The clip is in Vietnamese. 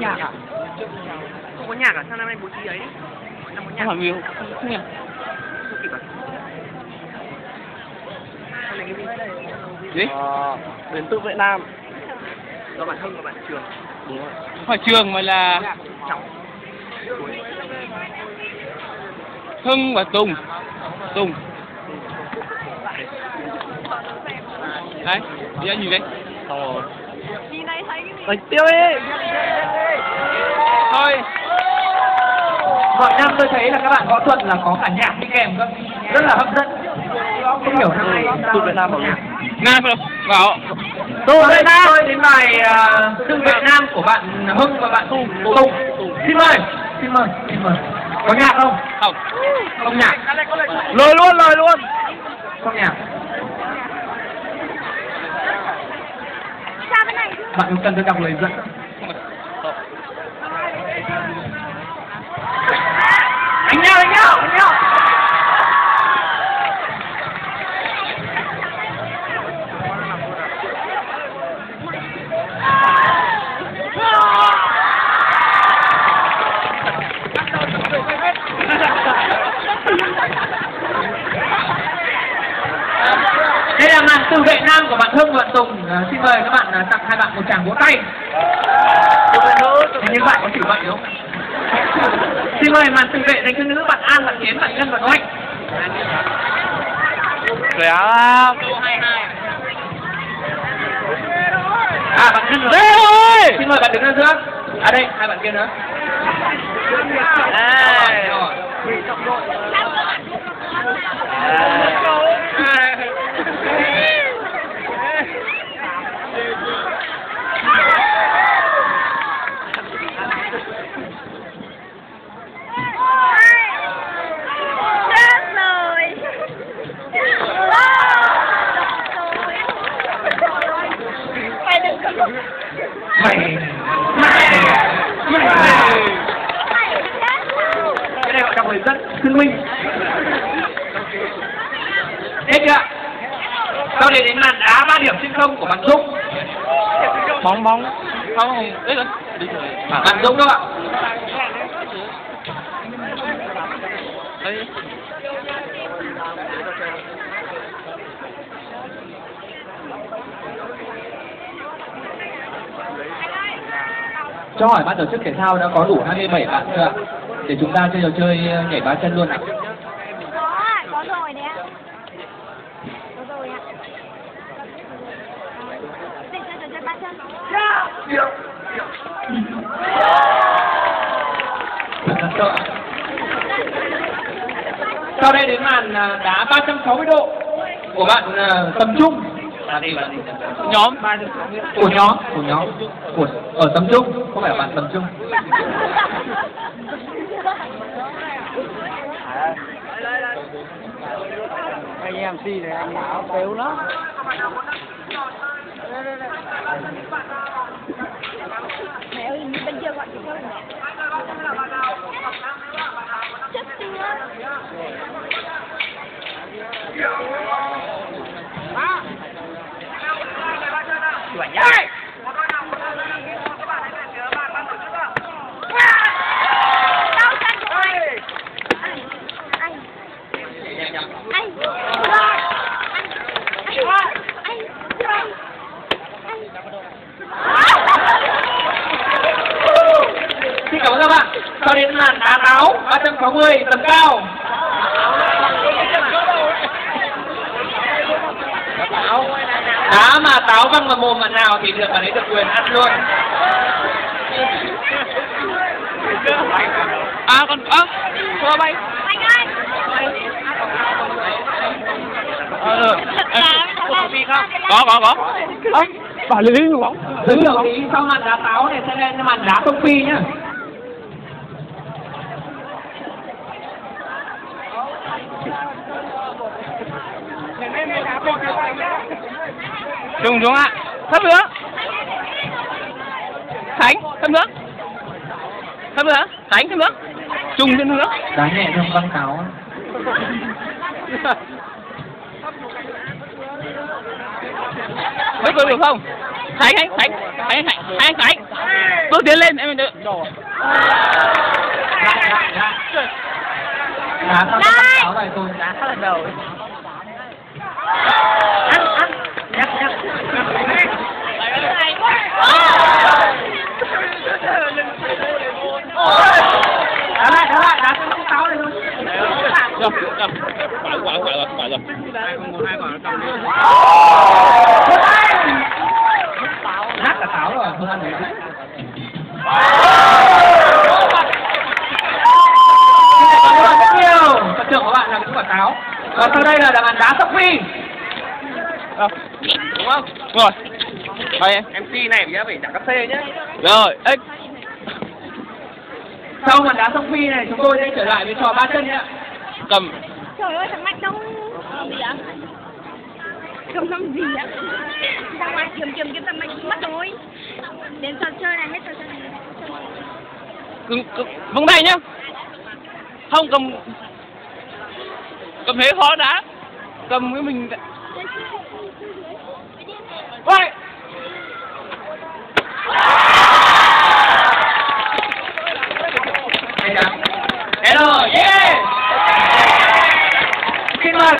nhạc à? Không có nhạc à? Sao năm nay bố trí ấy? Năm có nhạc. Không phải không nhạc. Không kịp à? Sao này cái gì? Gì? Đến từ Việt Nam. Do bạn Hưng và bạn Trường. Đúng rồi. Hỏi Trường mà là Trọng. Hưng và Tùng. Tùng. Đấy, đi anh nhìn đây. Rồi. Nhìn đây thấy cái gì? Đánh tiêu đi. Thôi. Mọi năm tôi thấy là các bạn võ thuật là có cả nhạc đi kèm cơ, rất là hấp dẫn. Không hiểu năm nay Từ Việt Nam vào luôn. Nga phải không? Vào. Tôi đến bài Tự Việt Nam của bạn Hưng và bạn Tùng. Xin mời, xin mời, xin mời. Có nhạc không? Không. Không nhạc. Lời luôn. Không nhạc. Sao bên này? Bạn cần tôi đọc lời dẫn. Đánh nhau. Đây là màn Tự Vệ Nam của bạn Hưng và Tùng. Xin mời các bạn tặng hai bạn một tràng vỗ tay. Như bạn có chịu vậy không? Xin mời màn Tự Vệ dành cho nữ bạn An, bạn Yến, bạn Ngân và Oanh. Khỏe lắm. Bạn Ngân rồi. Xin mời bạn đứng ra giữa. Đây, hai bạn kia nữa. Đây. Mày. Cái này gọi đọc lời dẫn thương minh. Hết chưa? Sau đây đến màn đá 3 điểm trên không của bạn Dũng. Bóng. Không, đấy rồi. Bạn Dũng đâu ạ? Đây. Cho hỏi ban tổ chức thể thao đã có đủ 27 bạn chưa ạ? Để chúng ta chơi trò chơi nhảy ba chân luôn ạ. Có rồi đấy ạ. Có rồi ạ. Để chơi trò chơi ba chân. Thật sợ. Sau đây đến màn đá 360 độ của bạn Tầm Trung. Nhóm. Của nhóm. Ở Tầm Trung, không phải là bạn Tầm Trung. Anh em MC này anh áo béo lắm. Mẹ ơi, bên kia gọi cái mẹ. Chết chưa? Chuẩn nhá. Đau chân của anh. Xin cảm ơn các bạn. Sau đến màn đá táo 360 tầm cao. Đá mà táo văng vào mồm bạn nào thì bạn ấy được quyền ăn luôn. Thua bay. Anh ơi. Có. Bà lý bóng. Giữ đồng ý sau màn đá táo này sẽ lên màn đá sông Phi nhá. Trung xuống ạ. Thấp nữa. Khánh, thấp nữa. Khánh, thấp nữa. Trung thêm nữa. Đá nhẹ trong băng táo. Thấp được không? Thầy. Bước tiến lên em được. Đá sao sáu này tôi đá khá là đầu. Ăn. Nhắc. Đá lại, đá không sáu này thôi. Rồi. Quả rồi. 2 con 1 2 quả nó cầm đi. Hát cả táo rồi, không ăn được. Rất nhiều. Phần thưởng của bạn là những quả táo. Và sau đây là đáp án đá sóc phi. Đúng không? Rồi. Thôi em. MC này phải trả cà phê nhé. Rồi. Ê. Sau màn đá sóc phi này chúng tôi sẽ trở lại với trò 3 chân nhé. Cầm. Trời ơi, thằng Mạnh đâu gì ạ? Không làm gì ạ? Thằng Mạnh kiếm thằng Mạnh mất rồi. Đến trò chơi này, hết trò chơi này. Cứng vững tay nhá. Không cầm thế khó đá. Cầm với mình. Vậy.